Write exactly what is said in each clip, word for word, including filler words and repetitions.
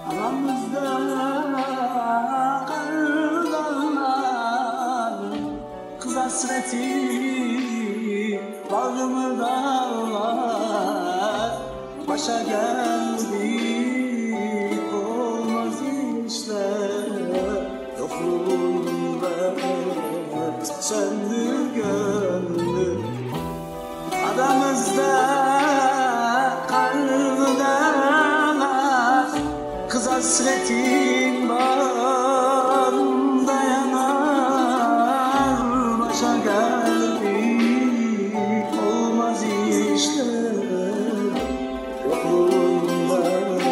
Aramızda karlar, kız hasreti bağrımı dağlar. Başa geldik olmaz işler, yokluğunda söndü gönlüm. Aramızda karlar, kız hasretin bağrımda yanar. Başa geldik olmaz işler, yokluğunda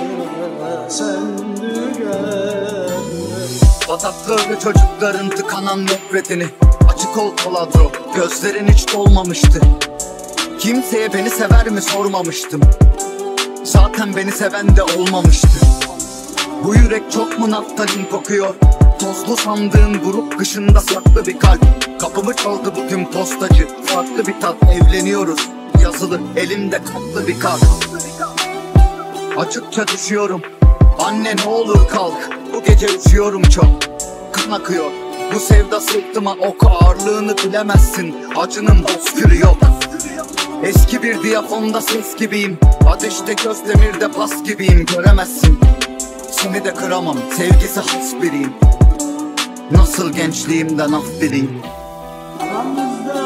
söndü gönlüm. Bataklığı çocukların tıkanan nefretini açık ol Koladro, gözlerin hiç dolmamıştı. Kimseye beni sever mi sormamıştım. Zaten beni seven de olmamıştı. Bu yürek çok mu naftalin kokuyor? Tozlu sandığın grup kışında saklı bir kalp. Kapımı çaldı bu tüm postacı, farklı bir tat. Evleniyoruz yazılı elimde katlı bir kart. Açıkça düşüyorum, anne ne olur kalk. Bu gece üşüyorum çok, kan akıyor. Bu sevda sırtıma ok, ağırlığını bilemezsin. Acının bozkürü yok. Eski bir diyafonda ses gibiyim, ateşte közdemirde pas gibiyim. Göremezsin, seni de kıramam, sevgisi has biriyim. Nasıl gençliğimden af dileyim. Aramızda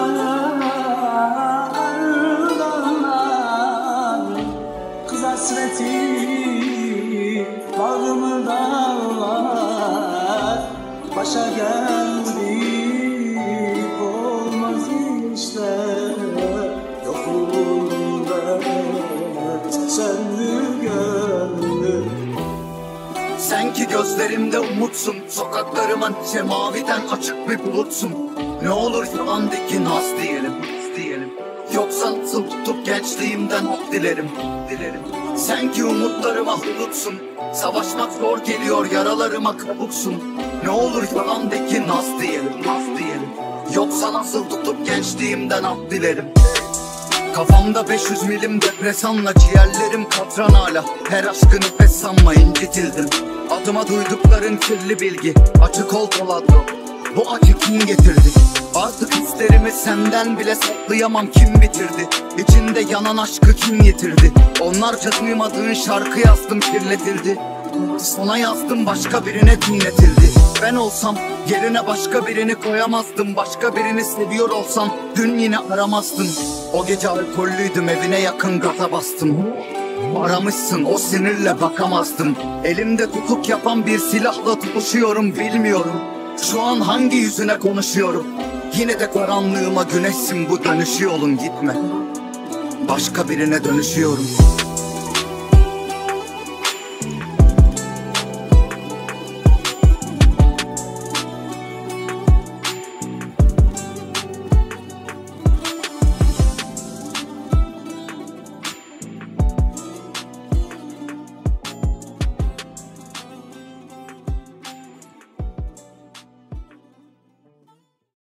karlar, kız hasreti bağrımı dağlar. Başa geldik olmaz işler, yokluğunda söndü gönlüm. Sen ki gözlerimde umutsun, sokaklarımın semaviden açık bir bulutsun. Ne olur yalandaki naz diyelim, diyelim. Yoksa nasıl tutup gençliğimden af dilerim, dilerim. Sen ki umutlarıma hulutsun, savaşmak zor geliyor yaralarıma kabuksun. Ne olur yalandaki naz diyelim, naz diyelim. Yoksa nasıl tutup gençliğimden af dilerim. Kafamda beş yüz milim depresanla, ciğerlerim katran hala. Her aşkı nefes sanma incitildim. Adıma duydukların kirli bilgi, açık ol Koladro, bu acı kim getirdi? Artık hislerimi senden bile saklayamam, kim bitirdi? İçinde yanan aşkı kim yitirdi? Onlarca duymadığın şarkı yazdım kirletildi. Sana yazdım başka birine dinletildi. Ben olsam yerine başka birini koyamazdım. Başka birini seviyor olsam dün yine aramazdın. O gece alkollüydüm, evine yakın gaza bastım. Aramışsın, o sinirle bakamazdım. Elimde tutuk yapan bir silahla tutuşuyorum, bilmiyorum şu an hangi yüzüne konuşuyorum. Yine de karanlığıma güneşsin, bu dönüş yolun, gitme. Başka birine dönüşüyorum.